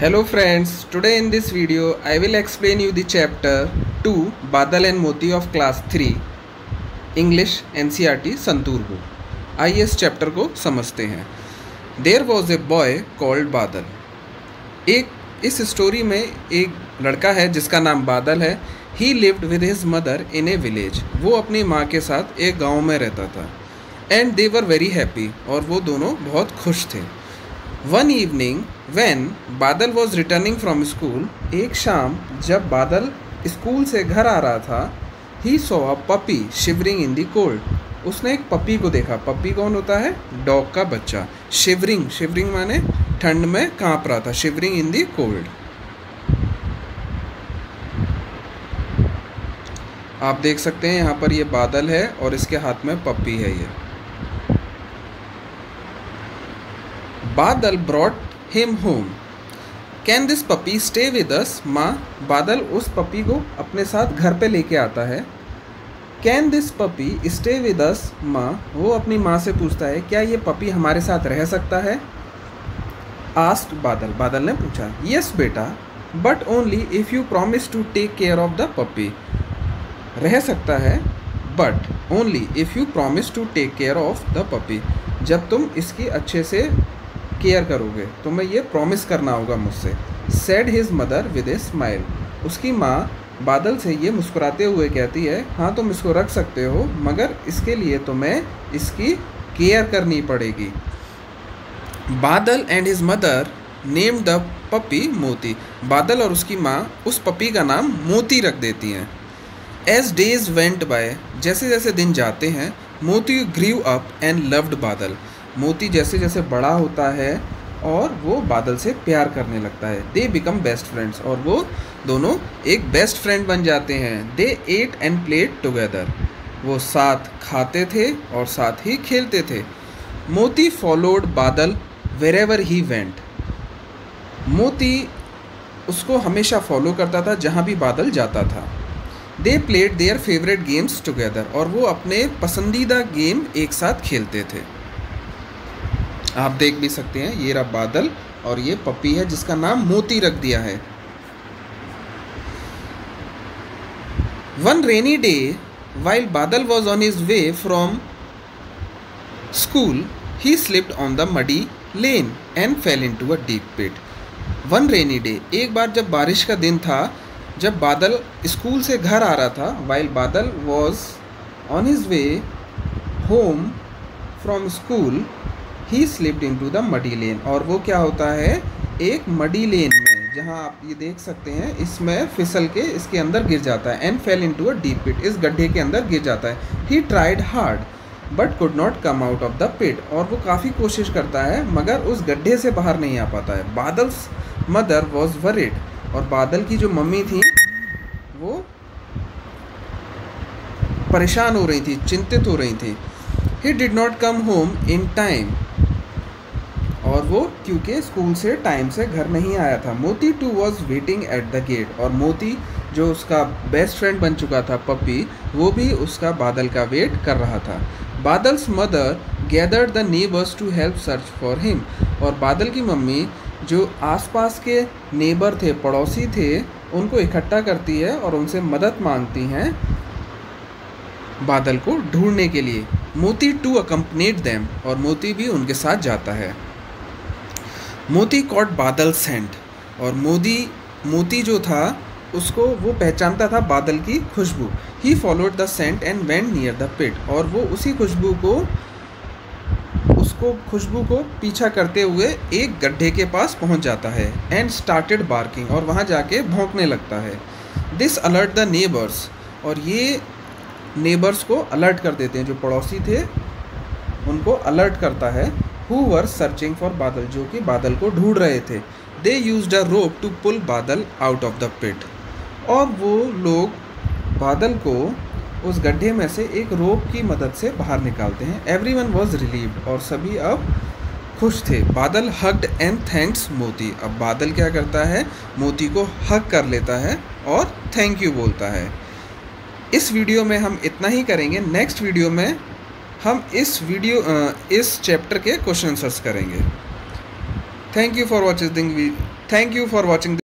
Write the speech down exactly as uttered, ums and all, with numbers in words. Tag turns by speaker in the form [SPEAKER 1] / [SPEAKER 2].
[SPEAKER 1] Hello friends, today in this video I will explain you the chapter two Badal and Moti of class three English N C E R T Santoor book. आइए इस chapter को समझते हैं। There was a boy called बादल। एक इस story में एक लड़का है जिसका नाम बादल है। He lived with his mother in a village। वो अपनी माँ के साथ एक गाँव में रहता था। And they were very happy। और वो दोनों बहुत खुश थे। One evening when बादल was returning from school, एक शाम जब बादल स्कूल से घर आ रहा था, he saw a puppy shivering in the cold। उसने एक पपी को देखा। पपी कौन होता है? डॉग का बच्चा। शिवरिंग शिवरिंग माने ठंड में कांप रहा था। Shivering in the cold. आप देख सकते हैं यहाँ पर ये बादल है और इसके हाथ में पपी है। ये बादल brought him home। Can this puppy stay with us? माँ बादल उस पपी को अपने साथ घर पे लेके आता है। Can this puppy stay with us? माँ वो अपनी माँ से पूछता है क्या ये पपी हमारे साथ रह सकता है? Asked बादल बादल ने पूछा Yes बेटा, but only if you promise to take care of the puppy। रह सकता है but only if you promise to take care of the puppy। जब तुम इसकी अच्छे से केयर करोगे, तुम्हें ये प्रॉमिस करना होगा मुझसे। Said his mother with a smile. उसकी माँ बादल से ये मुस्कुराते हुए कहती है हाँ तुम इसको रख सकते हो, मगर इसके लिए तुम्हें इसकी केयर करनी पड़ेगी। Badal and his mother named the puppy Moti. Badal और उसकी माँ उस पपी का नाम मोती रख देती हैं। एज डेज वेंट बाय, जैसे जैसे दिन जाते हैं, मोती ग्रीव अप एंड लव्ड बादल। मोती जैसे जैसे बड़ा होता है और वो बादल से प्यार करने लगता है। दे बिकम बेस्ट फ्रेंड्स, और वो दोनों एक बेस्ट फ्रेंड बन जाते हैं। They ate and played together. वो साथ खाते थे और साथ ही खेलते थे। मोती फॉलोड बादल वेरेवर ही वेंट। मोती उसको हमेशा फॉलो करता था जहाँ भी बादल जाता था। They played their favourite games together, और वो अपने पसंदीदा गेम एक साथ खेलते थे। आप देख भी सकते हैं ये रहा बादल और ये पपी है जिसका नाम मोती रख दिया है। One rainy day while Badal was on his way from school, he slipped on the muddy lane and fell into a deep pit। One rainy day, एक बार जब बारिश का दिन था, जब बादल स्कूल से घर आ रहा था, while Badal was on his way home from school, he slipped into the muddy lane. और वो क्या होता है, एक मडी लेन में, जहाँ आप ये देख सकते हैं, इसमें फिसल के इसके अंदर गिर जाता है। And fell into a deep pit, इस गड्ढे के अंदर गिर जाता है। He tried hard but could not come out of the pit, और वो काफ़ी कोशिश करता है मगर उस गड्ढे से बाहर नहीं आ पाता है। बादल्स मदर वॉज वरिड, और बादल की जो मम्मी थी वो परेशान हो रही थी, चिंतित हो रही थी। He did not come home in time, और वो क्योंकि स्कूल से टाइम से घर नहीं आया था। Moti too was waiting at the gate, और मोती जो उसका बेस्ट फ्रेंड बन चुका था पपी, वो भी उसका बादल का वेट कर रहा था। Badal's mother gathered the neighbours to help search for him, और बादल की मम्मी जो आसपास के नेबर थे, पड़ोसी थे, उनको इकट्ठा करती है और उनसे मदद मांगती हैं बादल को ढूंढने के लिए। मोती टू अकम्पनीड देम, और मोती भी उनके साथ जाता है। मोती कॉट बादल सेंट, और मोदी मोती जो था उसको वो पहचानता था बादल की खुशबू। He followed the scent and went near the pit, और वो उसी खुशबू को उसको खुशबू को पीछा करते हुए एक गड्ढे के पास पहुंच जाता है। एंड स्टार्टेड बार्किंग, और वहां जाके भौंकने लगता है। दिस अलर्ट द नेबर्स, और ये नेबर्स को अलर्ट कर देते हैं, जो पड़ोसी थे उनको अलर्ट करता है। हु वर सर्चिंग फॉर बादल, जो कि बादल को ढूंढ रहे थे। They used a rope to pull बादल आउट ऑफ द पिट, और वो लोग बादल को उस गड्ढे में से एक रोप की मदद से बाहर निकालते हैं। एवरीवन वाज रिलीव्ड, और सभी अब खुश थे। बादल हग्ड एंड थैंक्स मोती, अब बादल क्या करता है, मोती को हग कर लेता है और थैंक यू बोलता है। इस वीडियो में हम इतना ही करेंगे। नेक्स्ट वीडियो में हम इस वीडियो इस चैप्टर के क्वेश्चन आंसर्स करेंगे। Thank you for watching Thank you for watching.